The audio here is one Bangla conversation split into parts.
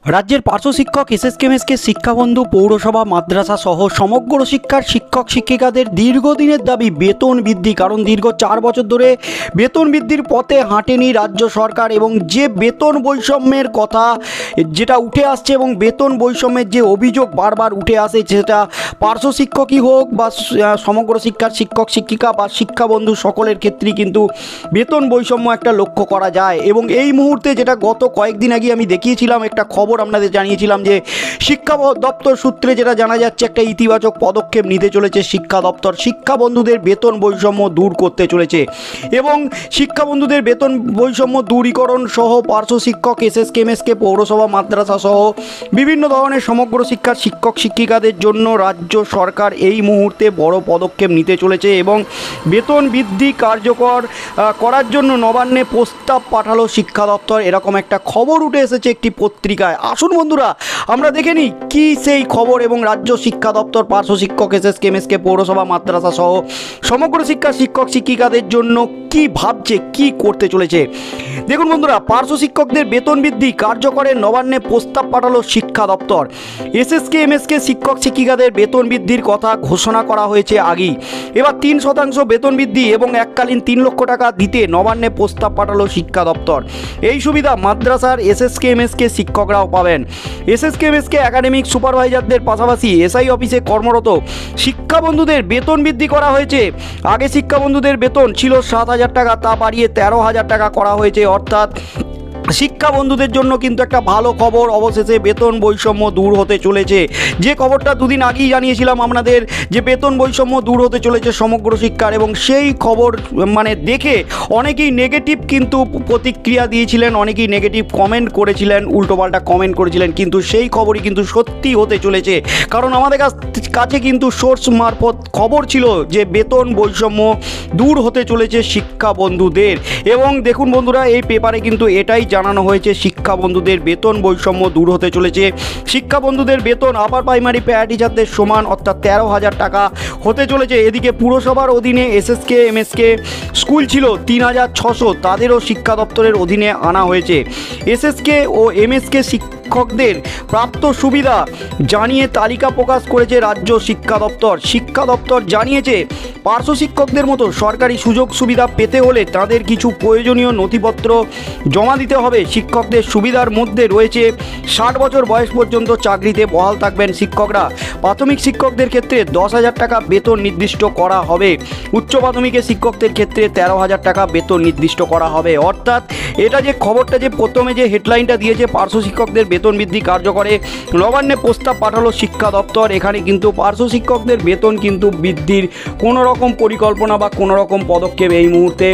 রাজ্যের পার্শ্ব শিক্ষক এসএসকেএমএসকে শিক্ষাবন্ধু পৌরসভা মাদ্রাসা সহ সমগ্র শিক্ষার শিক্ষক শিক্ষিকাদের দীর্ঘদিনের দাবি বেতন বৃদ্ধি। কারণ দীর্ঘ 4 বছর ধরে বেতন বৃদ্ধির পথে হাঁটেনি রাজ্য সরকার এবং যে বেতন বৈষম্যের কথা যেটা উঠে আসছে এবং বেতন বৈষম্যের যে অভিযোগ বারবার উঠে আসে, সেটা পার্শ্ব শিক্ষকই হোক বা সমগ্র শিক্ষার শিক্ষক শিক্ষিকা বা শিক্ষাবন্ধু সকলের ক্ষেত্রেই কিন্তু বেতন বৈষম্য একটা লক্ষ্য করা যায়। এবং এই মুহূর্তে যেটা গত কয়েকদিন আগে আমি দেখিয়েছিলাম একটা খবর আপনাদের জানিয়েছিলাম যে শিক্ষা দপ্তর সূত্রে যেটা জানা যাচ্ছে একটা ইতিবাচক পদক্ষেপ নিতে চলেছে শিক্ষা দপ্তর। শিক্ষা বন্ধুদের বেতন বৈষম্য দূর করতে চলেছে এবং শিক্ষা বন্ধুদের বেতন বৈষম্য দূরীকরণ সহ পার্শ্ব শিক্ষক এসএসকেএমএসকে পৌরসভা মাদ্রাসা সহ বিভিন্ন ধরনের সমগ্র শিক্ষার শিক্ষক শিক্ষিকাদের জন্য রাজ্য সরকার এই মুহূর্তে বড় পদক্ষেপ নিতে চলেছে এবং বেতন বৃদ্ধি কার্যকর করার জন্য নবান্নে প্রস্তাব পাঠালো শিক্ষা দপ্তর। এরকম একটা খবর উঠে এসেছে একটি পত্রিকায়। আসুন বন্ধুরা আমরা দেখে নিই কী সেই খবর এবং রাজ্য শিক্ষা দপ্তর পার্শ্ব শিক্ষক এসএসকেএমএসকে পৌরসভা মাদ্রাসা সহ সমগ্র শিক্ষার শিক্ষক শিক্ষিকাদের জন্য কি ভাবছে, কি করতে চলেছে। দেখুন বন্ধুরা, পার্শ্ব শিক্ষকদের বেতন বৃদ্ধি কার্যকরের নবান্নে প্রস্তাব পাঠালো শিক্ষা দপ্তর। এসএসকেএমএসকে শিক্ষক শিক্ষিকাদের বেতন বৃদ্ধির কথা ঘোষণা করা হয়েছে আগেই। এবার 3% বেতন বৃদ্ধি এবং এককালীন 3 লক্ষ টাকা দিতে নবান্নে প্রস্তাব পাঠালো শিক্ষা দপ্তর। এই সুবিধা মাদ্রাসার এসএসকেএমএসকে শিক্ষকরাও পাবেন। এসএসকেএমএসকে একাডেমিক সুপারভাইজারদের পাশাপাশি এসআই অফিসে কর্মরত শিক্ষাবন্ধুদের বেতন বৃদ্ধি করা হয়েছে। আগে শিক্ষাবন্ধুদের বেতন ছিল 7,000 টাকা, তা বাড়িয়ে 13,000 টাকা করা হয়েছে। অর্থাৎ শিক্ষা বন্ধুদের জন্য কিন্তু একটা ভালো খবর, অবশেষে বেতন বৈষম্য দূর হতে চলেছে। যে খবরটা দুদিন আগেই জানিয়েছিলাম আপনাদের যে বেতন বৈষম্য দূর হতে চলেছে সমগ্র শিক্ষার, এবং সেই খবর দেখে অনেকেই নেগেটিভ কিন্তু প্রতিক্রিয়া দিয়েছিলেন, অনেকেই নেগেটিভ কমেন্ট করেছিলেন, উল্টোপাল্টা কমেন্ট করেছিলেন, কিন্তু সেই খবরই কিন্তু সত্যি হতে চলেছে। কারণ আমাদের কাছে কিন্তু সোর্স মারফত খবর ছিল যে বেতন বৈষম্য দূর হতে চলেছে শিক্ষা বন্ধুদের। এবং দেখুন বন্ধুরা, এই পেপারে কিন্তু এটাই জানানো হয়েছে শিক্ষা বন্ধুদের বেতন বৈষম্য দূর হতে চলেছে। শিক্ষা বন্ধুদের বেতন আপার প্রাইমারি প্যারা টিচারদের সমান অর্থাৎ 13,000 টাকা হতে চলেছে। এদিকে পুরসভার অধীনে এসএসকেএমএসকে স্কুল ছিল 3,600, তাদেরও শিক্ষা দপ্তরের অধীনে আনা হয়েছে। এসএসকে ও এমএসকে শিক্ষকদের প্রাপ্ত সুবিধা জানিয়ে তালিকা প্রকাশ করেছে রাজ্য শিক্ষা দপ্তর। শিক্ষা দপ্তর জানিয়েছে পার্শ্ব শিক্ষকদের মতো সরকারি সুযোগ সুবিধা পেতে হলে তাদের কিছু প্রয়োজনীয় নথিপত্র জমা দিতে হবে। শিক্ষকদের সুবিধার মধ্যে রয়েছে 60 বছর বয়স পর্যন্ত চাকরিতে বহাল থাকবেন শিক্ষকরা। প্রাথমিক শিক্ষকদের ক্ষেত্রে 10,000 টাকা বেতন নির্দিষ্ট করা হবে। উচ্চ প্রাথমিকের শিক্ষকদের ক্ষেত্রে 13,000 টাকা বেতন নির্দিষ্ট করা হবে। অর্থাৎ এটা যে খবরটা যে প্রথমে যে হেডলাইনটা দিয়েছে পার্শ্ব শিক্ষকদের বেতন বৃদ্ধি কার্যকরে নবান্নে প্রস্তাব পাঠালো শিক্ষা দপ্তর, এখানে কিন্তু পার্শ্ব শিক্ষকদের বেতন কিন্তু বৃদ্ধির কোনো রকম পরিকল্পনা বা কোনো রকম পদক্ষেপ এই মুহূর্তে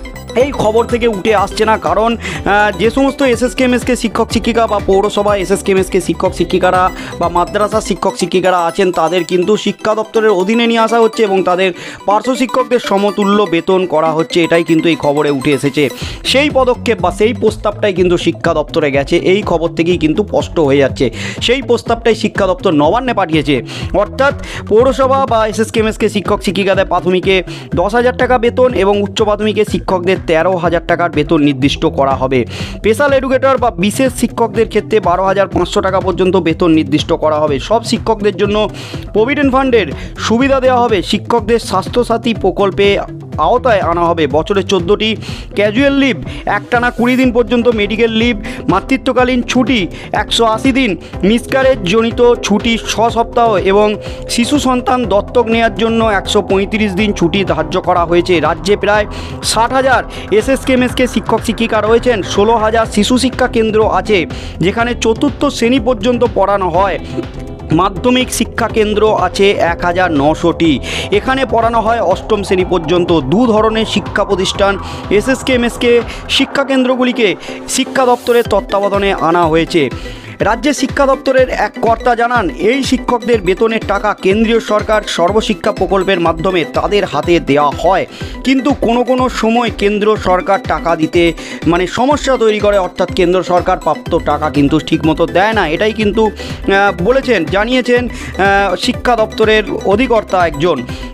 এই খবর থেকে উঠে আসছে না। কারণ যে সমস্ত এসএসকেএমএসকে শিক্ষক শিক্ষিকা বা পৌরসভা এসএসকেএমএসকে শিক্ষক শিক্ষিকারা বা মাদ্রাসা শিক্ষক শিক্ষিকারা আছেন তাদের কিন্তু শিক্ষা দপ্তরের অধীনে নিয়ে আসা হচ্ছে এবং তাদের পার্শ্ব শিক্ষকদের সমতুল্য বেতন করা হচ্ছে, এটাই কিন্তু এই খবরে উঠে এসেছে। সেই পদক্ষেপ বা সেই প্রস্তাবটাই কিন্তু শিক্ষা দপ্তরে গেছে, এই খবর থেকেই কিন্তু স্পষ্ট হয়ে যাচ্ছে। সেই প্রস্তাবটাই শিক্ষা দপ্তর নবান্নে পাঠিয়েছে। অর্থাৎ পৌরসভা বা এসএসকেএমএসকে শিক্ষক শিক্ষিকাদের প্রাথমিকে 10,000 টাকা বেতন এবং উচ্চ প্রাথমিকে শিক্ষকদের 13,000 টাকার বেতন নির্দিষ্ট করা হবে। স্পেশাল এডুকেটর বা বিশেষ শিক্ষকদের ক্ষেত্রে 12,500 টাকা পর্যন্ত বেতন নির্দিষ্ট করা হবে। সব শিক্ষকদের জন্য প্রভিডেন্ট ফান্ডের সুবিধা দেওয়া হবে। শিক্ষকদের স্বাস্থ্যসাথী প্রকল্পে আওতায় আনা হবে। বছরে 14টি ক্যাজুয়াল লিভ, একটানা 20 দিন পর্যন্ত মেডিকেল লিভ, মাতৃত্বকালীন ছুটি 180 দিন, মিসক্যারেজ জনিত ছুটি 6 সপ্তাহ এবং শিশু সন্তান দত্তক নেওয়ার জন্য 135 দিন ছুটি ধার্য করা হয়েছে। রাজ্যে প্রায় 60,000 এসএসকেএমএসকে শিক্ষক শিক্ষিকা রয়েছেন। 16,000 শিশু শিক্ষা কেন্দ্র আছে যেখানে 4র্থ শ্রেণী পর্যন্ত পড়ানো হয়। মাধ্যমিক শিক্ষা কেন্দ্র আছে 1,900টি, এখানে পড়ানো হয় 8ম শ্রেণী পর্যন্ত। দু ধরনের শিক্ষা প্রতিষ্ঠান এসএসকেএমএসকে শিক্ষা কেন্দ্রগুলিকে শিক্ষা দপ্তরের তত্ত্বাবধানে আনা হয়েছে। রাজ্যের শিক্ষা দপ্তরের এক কর্তা জানান, এই শিক্ষকদের বেতনের টাকা কেন্দ্রীয় সরকার সর্বশিক্ষা প্রকল্পের মাধ্যমে তাদের হাতে দেওয়া হয়, কিন্তু কোনো সময় কেন্দ্র সরকার টাকা দিতে সমস্যা তৈরি করে। অর্থাৎ কেন্দ্র সরকার প্রাপ্ত টাকা কিন্তু ঠিকমতো দেয় না, এটাই কিন্তু জানিয়েছেন শিক্ষা দপ্তরের অধিকর্তা একজন।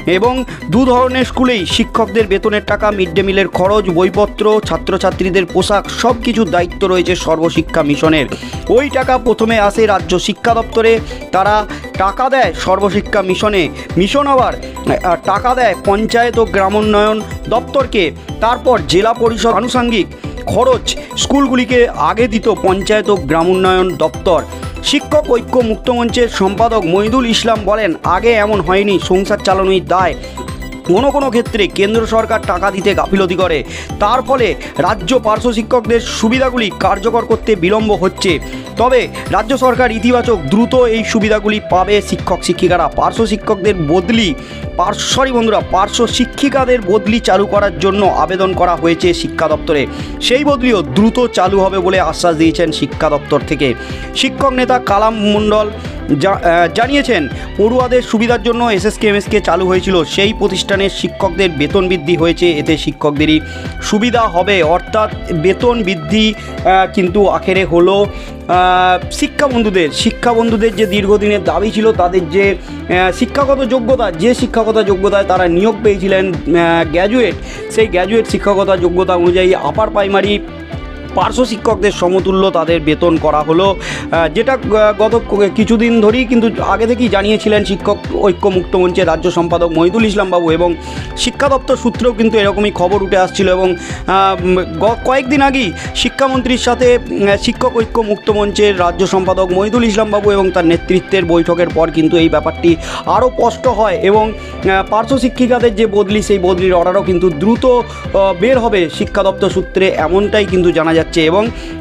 এবং দু ধরনের স্কুলেই শিক্ষকদের বেতনের টাকা, মিড ডে মিলের খরচ, বইপত্র, ছাত্রছাত্রীদের পোশাক সব কিছুর দায়িত্ব রয়েছে সর্বশিক্ষা মিশনের। ওই টাকা প্রথমে আসে রাজ্য শিক্ষা দপ্তরে, তারা টাকা দেয় সর্বশিক্ষা মিশনে, মিশন আবার টাকা দেয় পঞ্চায়েত ও গ্রামোন্নয়ন দপ্তরকে। তারপর জেলা পরিষদ আনুষঙ্গিক খরচ স্কুলগুলিকে আগে দিত পঞ্চায়েত ও গ্রামোন্নয়ন দপ্তর। শিক্ষক ঐক্য মুক্তমঞ্চের সম্পাদক মহিদুল ইসলাম বলেন, আগে এমন হয়নি, সংসার চালানোই দায়। কোনো কোনো ক্ষেত্রে কেন্দ্র সরকার টাকা দিতে গাফিলতি করে, তার ফলে রাজ্য পার্শ্ব শিক্ষকদের সুবিধাগুলি কার্যকর করতে বিলম্ব হচ্ছে। তবে রাজ্য সরকার ইতিবাচক, দ্রুত এই সুবিধাগুলি পাবে শিক্ষক শিক্ষিকারা। পার্শ্ব শিক্ষকদের বদলি পার্শ্ব শিক্ষিকাদের বদলি চালু করার জন্য আবেদন করা হয়েছে শিক্ষা দপ্তরে। সেই বদলিও দ্রুত চালু হবে বলে আশ্বাস দিয়েছেন শিক্ষা দপ্তর থেকে। শিক্ষক নেতা কালাম মণ্ডল জানিয়েছেন, পড়ুয়াদের সুবিধার জন্য এসএসকেএমএসকে চালু হয়েছিল, সেই প্রতিষ্ঠানের শিক্ষকদের বেতন বৃদ্ধি হয়েছে, এতে শিক্ষকদেরই সুবিধা হবে। অর্থাৎ বেতন বৃদ্ধি কিন্তু আখেরে হলো শিক্ষাবন্ধুদের যে দীর্ঘদিনের দাবি ছিল, তাদের যে শিক্ষাগত যোগ্যতায় তারা নিয়োগ পেয়েছিলেন গ্র্যাজুয়েট, সেই গ্র্যাজুয়েট শিক্ষকতা যোগ্যতা অনুযায়ী আপার প্রাইমারি পার্শ্ব শিক্ষকদের সমতুল্য তাদের বেতন করা হলো, যেটা গত কিছুদিন ধরেই কিন্তু আগে থেকেই জানিয়েছিলেন শিক্ষক ঐক্য মুক্ত মঞ্চের রাজ্য সম্পাদক মহিদুল ইসলাম বাবু, এবং শিক্ষা দপ্তর সূত্রেও কিন্তু এরকমই খবর উঠে আসছিল। এবং কয়েকদিন আগেই শিক্ষামন্ত্রীর সাথে শিক্ষক ঐক্য মুক্ত মঞ্চের রাজ্য সম্পাদক মহিদুল ইসলাম বাবু এবং তার নেতৃত্বের বৈঠকের পর কিন্তু এই ব্যাপারটি আরও স্পষ্ট হয়, এবং পার্শ্ব শিক্ষিকাদের যে বদলি, সেই বদলির অর্ডারও কিন্তু দ্রুত বের হবে শিক্ষা দপ্তর সূত্রে, এমনটাই কিন্তু জানা যাচ্ছে। এবং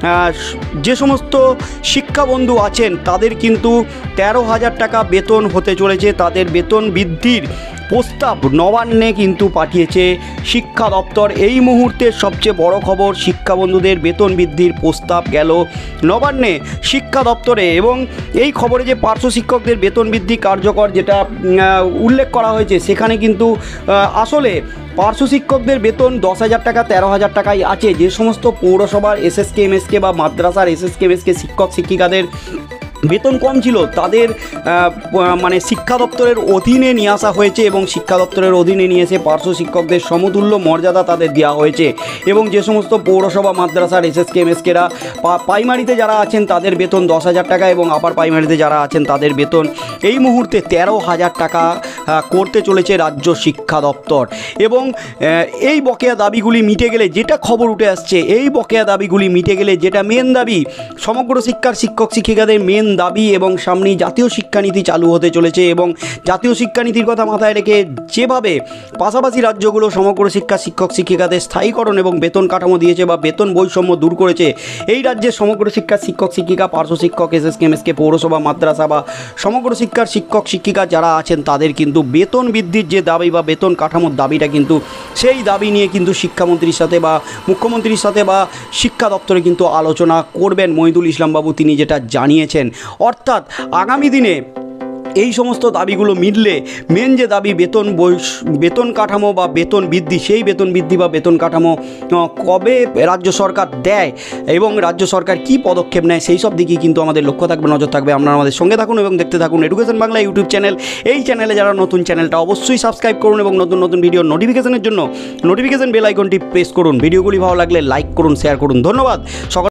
যে সমস্ত শিক্ষাবন্ধু আছেন তাদের কিন্তু 13,000 টাকা বেতন হতে চলেছে। তাদের বেতন বৃদ্ধির প্রস্তাব নবান্নে কিন্তু পাঠিয়েছে শিক্ষা দপ্তর। এই মুহূর্তের সবচেয়ে বড় খবর, শিক্ষাবন্ধুদের বেতন বৃদ্ধির প্রস্তাব গেল নবান্নে শিক্ষা দপ্তরে। এবং এই খবরে যে পার্শ্ব শিক্ষকদের বেতন বৃদ্ধি কার্যকর যেটা উল্লেখ করা হয়েছে, সেখানে কিন্তু আসলে পার্শ্ব শিক্ষকদের বেতন 10,000 টাকা 13,000 টাকাই আছে। যে সমস্ত পৌরসভার এসএসকেএমএসকে বা মাদ্রাসার এসএসকেএমএসকে শিক্ষক শিক্ষিকাদের বেতন কম ছিল, তাদের মানে শিক্ষা দপ্তরের অধীনে নিয়ে আসা হয়েছে, এবং শিক্ষা দপ্তরের অধীনে নিয়ে এসে পার্শ্ব শিক্ষকদের সমতুল্য মর্যাদা তাদের দেওয়া হয়েছে। এবং যে সমস্ত পৌরসভা মাদ্রাসার এসএসকেএমএসকেরা প্রাইমারিতে যারা আছেন তাদের বেতন 10,000 টাকা, এবং আপার প্রাইমারিতে যারা আছেন তাদের বেতন এই মুহূর্তে 13,000 টাকা করতে চলেছে রাজ্য শিক্ষা দপ্তর। এবং এই বকেয়া দাবিগুলি মিটে গেলে, যেটা খবর উঠে আসছে, এই বকেয়া দাবিগুলি মিটে গেলে যেটা মেন দাবি, সমগ্র শিক্ষার শিক্ষক শিক্ষিকাদের মেন দাবি, এবং সামনেই জাতীয় শিক্ষানীতি চালু হতে চলেছে। এবং জাতীয় শিক্ষানীতির কথা মাথায় রেখে যেভাবে পাশাপাশি রাজ্যগুলো সমগ্র শিক্ষা শিক্ষক শিক্ষিকাদের স্থায়ীকরণ এবং বেতন কাঠামো দিয়েছে বা বেতন বৈষম্য দূর করেছে, এই রাজ্যের সমগ্র শিক্ষার শিক্ষক শিক্ষিকা, পার্শ্ব শিক্ষক, এসএসকেএমএসকে, পৌরসভা, মাদ্রাসা বা সমগ্র শিক্ষার শিক্ষক শিক্ষিকা যারা আছেন তাদের কিন্তু বেতন বৃদ্ধির যে দাবি বা বেতন কাঠামোর দাবিটা, কিন্তু সেই দাবি নিয়ে কিন্তু শিক্ষামন্ত্রীর সাথে বা মুখ্যমন্ত্রীর সাথে বা শিক্ষা দপ্তরে কিন্তু আলোচনা করবেন মহিদুল ইসলাম বাবু, তিনি যেটা জানিয়েছেন। অর্থাৎ আগামী দিনে এই সমস্ত দাবিগুলো মিললে মেন যে দাবি বেতন কাঠামো বা বেতন বৃদ্ধি, সেই বেতন বৃদ্ধি বা বেতন কাঠামো কবে রাজ্য সরকার দেয় এবং রাজ্য সরকার কি পদক্ষেপ নেয়, সেই সব দিকেই কিন্তু আমাদের লক্ষ্য থাকবে, নজর থাকবে। আপনারা আমাদের সঙ্গে থাকুন এবং দেখতে থাকুন এডুকেশন বাংলা ইউটিউব চ্যানেল। এই চ্যানেলে যারা নতুন, চ্যানেলটা অবশ্যই সাবস্ক্রাইব করুন এবং নতুন নতুন ভিডিও নোটিফিকেশনের জন্য নোটিফিকেশন বেল আইকনটি প্রেস করুন। ভিডিওগুলি ভালো লাগলে লাইক করুন, শেয়ার করুন। ধন্যবাদ সকল।